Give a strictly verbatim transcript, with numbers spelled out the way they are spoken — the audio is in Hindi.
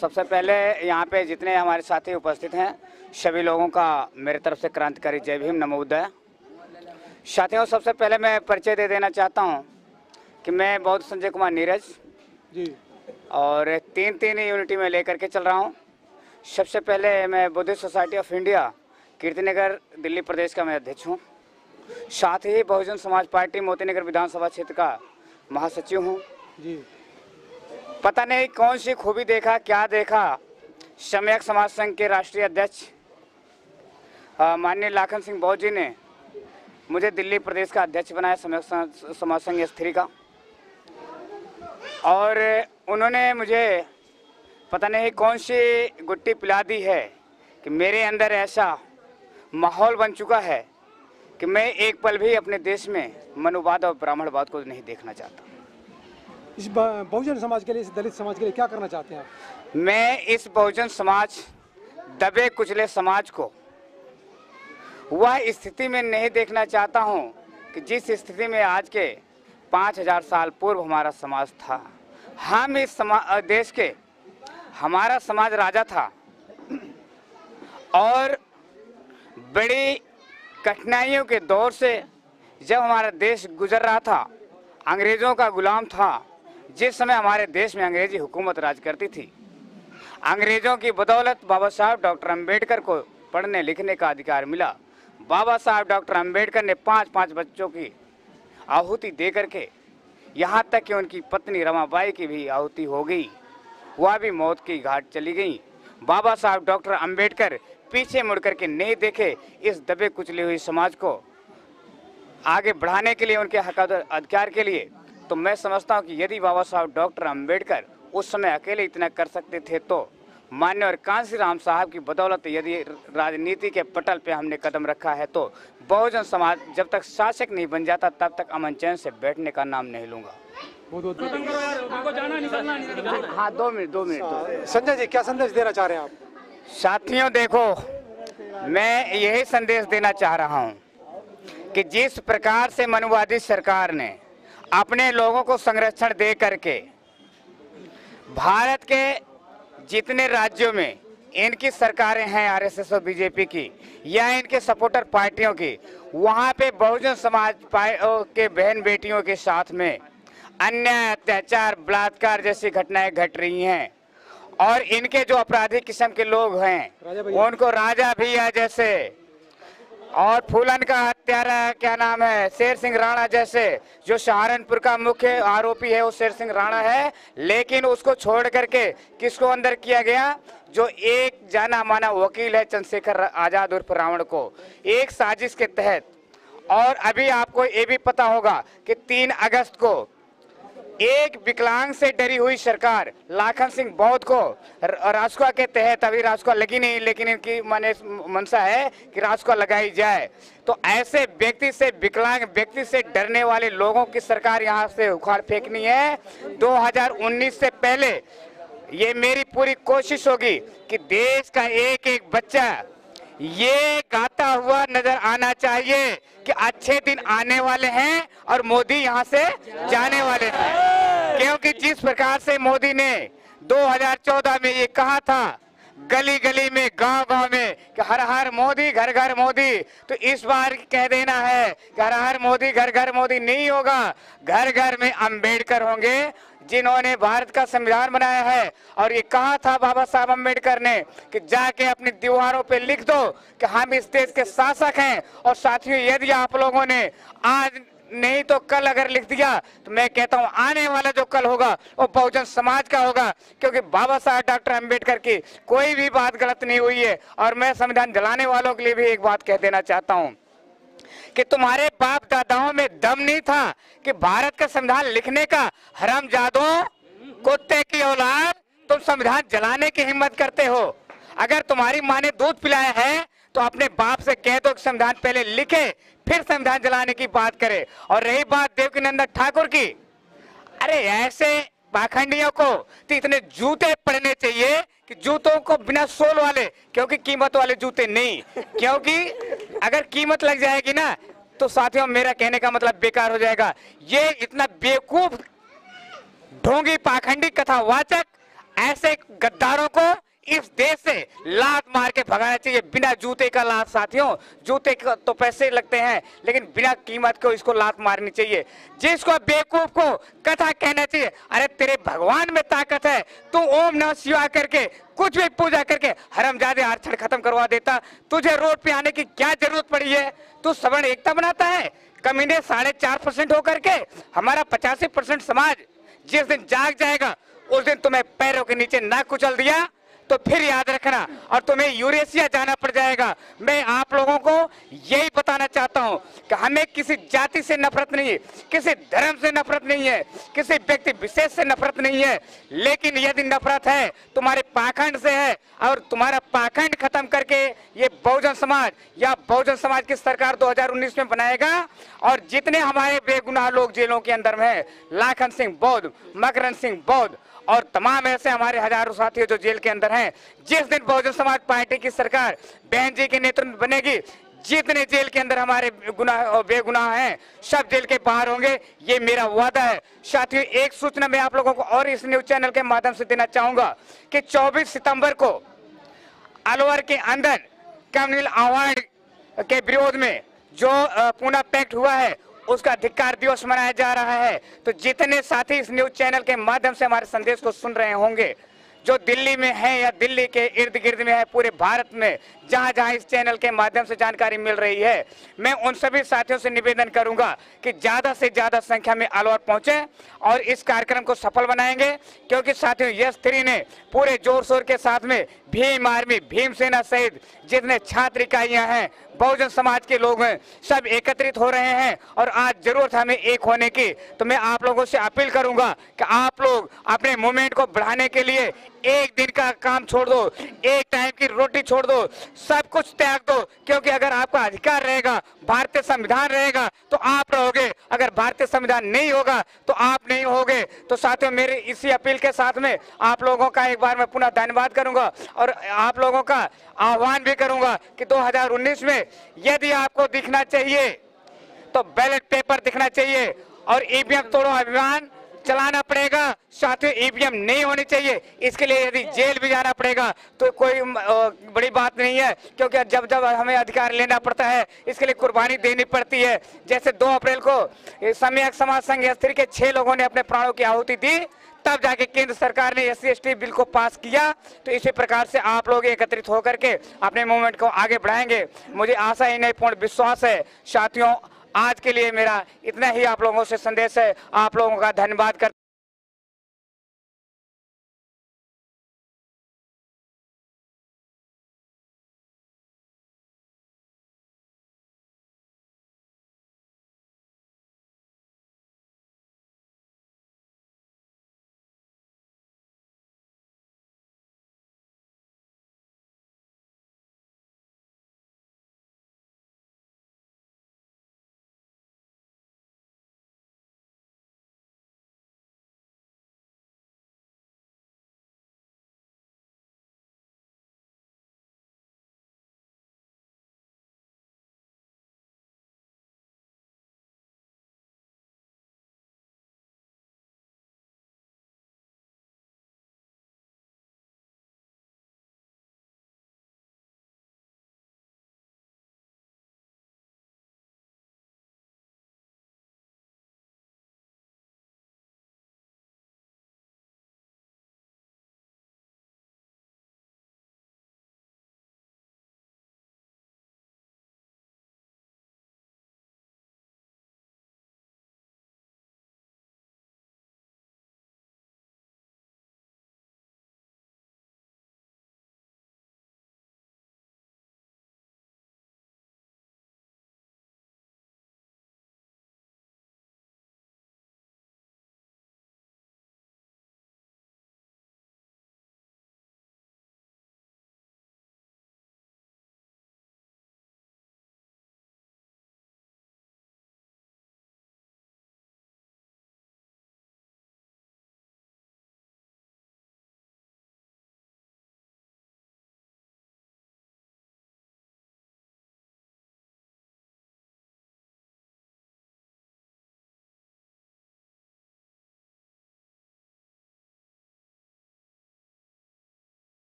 सबसे पहले यहाँ पे जितने हमारे साथी उपस्थित हैं सभी लोगों का मेरे तरफ से क्रांतिकारी जय भीम नमो बुद्धाय। साथियों, सबसे पहले मैं परिचय दे देना चाहता हूँ कि मैं बौद्ध संजय कुमार नीरज जी और तीन तीन यूनिटी में लेकर के चल रहा हूँ। सबसे पहले मैं Buddhist society of India Kirtinagar Delhi प्रदेश का मैं अध्यक्ष हूँ। साथ ही बहुजन समाज पार्टी मोतीनगर विधानसभा क्षेत्र का महासचिव हूँ जी। पता नहीं कौन सी खूबी देखा क्या देखा, सम्यक समाज संघ के राष्ट्रीय अध्यक्ष माननीय लाखन सिंह बौद्ध जी ने मुझे दिल्ली प्रदेश का अध्यक्ष बनाया सम्यक समाज संघ स्त्री का। और उन्होंने मुझे पता नहीं कौन सी गुट्टी पिला दी है कि मेरे अंदर ऐसा माहौल बन चुका है कि मैं एक पल भी अपने देश में मनुवाद और ब्राह्मणवाद को नहीं देखना चाहता। इस बहुजन समाज के लिए, इस दलित समाज के लिए क्या करना चाहते हैं आप? मैं इस बहुजन समाज, दबे कुचले समाज को वह स्थिति में नहीं देखना चाहता हूं कि जिस स्थिति में आज के पाँच हजार साल पूर्व हमारा समाज था। हम इस समाज देश के, हमारा समाज राजा था और बड़ी कठिनाइयों के दौर से जब हमारा देश गुजर रहा था, अंग्रेज़ों का गुलाम था। जिस समय हमारे देश में अंग्रेजी हुकूमत राज करती थी, अंग्रेज़ों की बदौलत बाबा साहब डॉक्टर अंबेडकर को पढ़ने लिखने का अधिकार मिला। बाबा साहब डॉक्टर अंबेडकर ने पांच पांच बच्चों की आहुति दे करके, यहाँ तक कि उनकी पत्नी रमाबाई की भी आहुति हो गई, वह भी मौत की घाट चली गई। बाबा साहब डॉक्टर अंबेडकर पीछे मुड़ करके नहीं देखे इस दबे कुचली हुई समाज को आगे बढ़ाने के लिए, उनके हक अधिकार के लिए। तो मैं समझता हूँ कि यदि बाबा साहब डॉक्टर अंबेडकर उस समय अकेले इतना कर सकते थे तो मान्य और कांसी राम साहब की बदौलत यदि राजनीति के पटल पे हमने कदम रखा है तो बहुजन समाज जब तक शासक नहीं बन जाता तब तक अमन चैन से बैठने का नाम नहीं लूंगा। हाँ, दो मिनट दो मिनट संजय जी, क्या संदेश देना चाह रहे हैं आप? साथियों देखो, मैं यही संदेश देना चाह रहा हूँ कि जिस प्रकार से मनुवादी सरकार ने अपने लोगों को संरक्षण दे करके भारत के जितने राज्यों में इनकी सरकारें हैं, आरएसएस और बीजेपी की या इनके सपोर्टर पार्टियों की, वहाँ पे बहुजन समाज के बहन बेटियों के साथ में अन्याय, अत्याचार, बलात्कार जैसी घटनाएं घट रही हैं। और इनके जो अपराधी किस्म के लोग हैं उनको राजा भैया जैसे और फूलन का हत्यारा क्या नाम है शेर सिंह राणा जैसे, जो सहारनपुर का मुख्य आरोपी है वो शेर सिंह राणा है, लेकिन उसको छोड़ करके किसको अंदर किया गया? जो एक जाना माना वकील है चंद्रशेखर आजाद उर्फ रावण को, एक साजिश के तहत। और अभी आपको ये भी पता होगा कि तीन अगस्त को एक विकलांग से डरी हुई सरकार लाखन सिंह बौद्ध को राजकुआ के तहत, अभी राजकुआ लगी नहीं लेकिन इनकी माने मनसा है कि राजकुआ लगाई जाए। तो ऐसे व्यक्ति से, विकलांग व्यक्ति से डरने वाले लोगों की सरकार यहाँ से उखाड़ फेंकनी है। दो हज़ार उन्नीस से पहले ये मेरी पूरी कोशिश होगी कि देश का एक एक बच्चा ये गाता हुआ नजर आना चाहिए कि अच्छे दिन आने वाले हैं और मोदी यहाँ से जाने वाले हैं। क्योंकि जिस प्रकार से मोदी ने दो हज़ार चौदह में ये कहा था, गली गली में, गांव गांव में कि हर हर मोदी घर घर मोदी, तो इस बार कह देना है कि हर हर मोदी घर घर मोदी नहीं होगा, घर घर में अंबेडकर होंगे जिन्होंने भारत का संविधान बनाया है। और ये कहा था बाबा साहब अंबेडकर ने कि जाके अपनी दीवारों पे लिख दो कि हम इस देश के शासक हैं। और साथियों, यदि आप लोगों ने आज नहीं तो कल अगर लिख दिया तो मैं कहता हूं आने वाला जो कल होगा वो बहुजन समाज का होगा, क्योंकि बाबा साहब डॉक्टर अंबेडकर की कोई भी बात गलत नहीं हुई है। और मैं संविधान जलाने वालों के लिए भी एक बात कह देना चाहता हूं कि तुम्हारे बाप दादाओं में दम नहीं था कि भारत का संविधान लिखने का। हरामजादों, कुत्ते की औलाद, तुम संविधान जलाने की हिम्मत करते हो। अगर तुम्हारी माँ ने दूध पिलाया है तो अपने बाप से कह दो कि संविधान पहले लिखे फिर संविधान जलाने की बात करे। और रही बात देवकीनंदन ठाकुर की, अरे ऐसे पाखंडियों को तो इतने जूते पड़ने चाहिए कि जूतों को बिना सोल वाले, क्योंकि कीमत वाले जूते नहीं, क्योंकि अगर कीमत लग जाएगी ना तो साथियों मेरा कहने का मतलब बेकार हो जाएगा। ये इतना बेवकूफ ढोंगी पाखंडी कथावाचक ऐसे गद्दारों को इस देश से लात मार के भगाना चाहिए, बिना जूते का लात। साथियों, जूते का तो पैसे लगते हैं, लेकिन बिना कीमत को इसको लात मारनी चाहिए। जिसको बेवकूफ को कथा कहना चाहिए, अरे तेरे भगवान में ताकत है, तू ओम नमः शिवाय करके कुछ भी पूजा करके हरामजादे आरक्षण खत्म करवा देता। तुझे रोड पे आने की क्या जरूरत पड़ी है? तू सवर्ण एकता बनाता है। कमीने साढ़े चार परसेंट होकर के हमारा पचासी परसेंट समाज जिस दिन जाग जाएगा, उस दिन तुम्हें पैरों के नीचे ना कुचल दिया तो फिर याद रखना, और तुम्हें यूरेशिया जाना पड़ जाएगा। मैं आप लोगों को यही बताना चाहता हूं कि हमें किसी जाति से नफरत नहीं है, किसी धर्म से नफरत नहीं है, किसी व्यक्ति विशेष से नफरत नहीं है, लेकिन यदि नफरत है तुम्हारे पाखंड से है, और तुम्हारा पाखंड खत्म करके ये बहुजन समाज या बहुजन समाज की सरकार दो हज़ार उन्नीस में बनाएगा, और जितने हमारे बेगुनाह लोग जेलों के अंदर में है, लाखन सिंह बौद्ध, मकरन सिंह बौद्ध और तमाम ऐसे हमारे हजारों साथी जो जेल के अंदर हैं, जिस दिन बहुजन समाज पार्टी की सरकार बहन जी के नेतृत्व में बनेगी, जितने जेल के अंदर हमारे गुनाह बेगुनाह हैं सब जेल के बाहर होंगे, ये मेरा वादा है। साथियों, एक सूचना मैं आप लोगों को और इस न्यूज चैनल के माध्यम से देना चाहूंगा कि चौबीस सितंबर को अलवर के अंदर कम्युनल अवार्ड के विरोध में जो पूना पैक्ट हुआ है, उसका धिक्कार दिवस मनाया जा रहा है। तो जितने साथी इस न्यूज चैनल के माध्यम से हमारे संदेश को सुन रहे होंगे, जो दिल्ली में है या दिल्ली के इर्द गिर्द में है, पूरे भारत में जहां जहां इस चैनल के माध्यम से जानकारी मिल रही है, मैं उन सभी साथियों से निवेदन करूंगा कि ज्यादा से ज्यादा संख्या में अलवर पहुंचे और इस कार्यक्रम को सफल बनाएंगे। क्योंकि साथियों, यश थ्री ने पूरे जोर शोर के साथ में भीम आर्मी, भीमसेना सहित जितने छात्र इकाइयां हैं, बहुजन समाज के लोग हैं, सब एकत्रित हो रहे हैं और आज जरूरत हमें एक होने की। तो मैं आप लोगों से अपील करूंगा कि आप लोग अपने मूवमेंट को बढ़ाने के लिए एक दिन का काम छोड़ दो, एक टाइम की रोटी छोड़ दो, सब कुछ त्याग दो। क्योंकि अगर आपका अधिकार रहेगा, भारतीय संविधान रहेगा, तो आप रहोगे। अगर भारतीय संविधान नहीं होगा तो आप नहीं होगे। तो साथियों, मेरी इसी अपील के साथ में आप लोगों का एक बार मैं पुनः धन्यवाद करूंगा और आप लोगों का आह्वान भी करूंगा कि दो हज़ार उन्नीस में यदि आपको दिखना चाहिए तो बैलेट पेपर दिखना चाहिए और ईवीएम तोड़ो अभियान चलाना पड़ेगा। साथियों, ईवीएम नहीं होनी चाहिए, इसके लिए यदि जेल भी जाना पड़ेगा तो कोई बड़ी बात नहीं है। क्योंकि जब जब हमें अधिकार लेना पड़ता है, इसके लिए कुर्बानी देनी पड़ती है। जैसे दो अप्रैल को सम्यक समाज संघ स्त्री के छह लोगों ने अपने प्राणों की आहुति दी, तब जाके केंद्र सरकार ने S C S T bill को पास किया। तो इसी प्रकार से आप लोग एकत्रित होकर के अपने मूवमेंट को आगे बढ़ाएंगे। मुझे आशा ही नहीं, पूर्ण विश्वास है। साथियों, आज के लिए मेरा इतना ही आप लोगों से संदेश है। आप लोगों का धन्यवाद कर